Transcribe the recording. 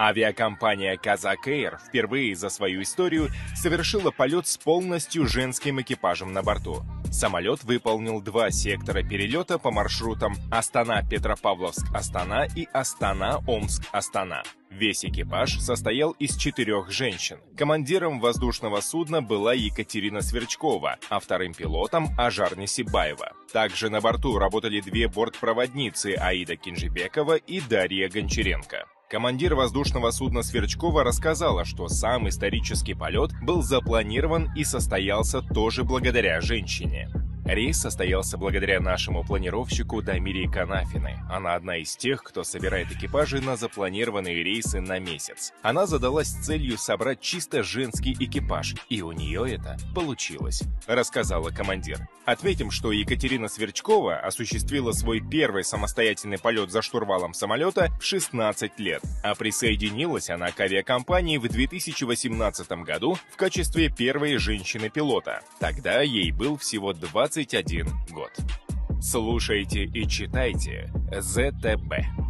Авиакомпания Kazakh Air впервые за свою историю совершила полет с полностью женским экипажем на борту. Самолет выполнил 2 сектора перелета по маршрутам Астана-Петропавловск-Астана и Астана-Омск-Астана. Весь экипаж состоял из 4 женщин. Командиром воздушного судна была Екатерина Сверчкова, а вторым пилотом – Ажар Несибаева. Также на борту работали 2 бортпроводницы – Аида Кинжибекова и Дарья Гончаренко. Командир воздушного судна Сверчкова рассказала, что сам исторический полет был запланирован и состоялся тоже благодаря женщине. Рейс состоялся благодаря нашему планировщику Дамире Канафиной. Она одна из тех, кто собирает экипажи на запланированные рейсы на месяц. Она задалась целью собрать чисто женский экипаж, и у нее это получилось, рассказала командир. Отметим, что Екатерина Сверчкова осуществила свой первый самостоятельный полет за штурвалом самолета в 16 лет, а присоединилась она к авиакомпании в 2018 году в качестве первой женщины-пилота. Тогда ей был всего 21 год. Слушайте и читайте ЗТБ.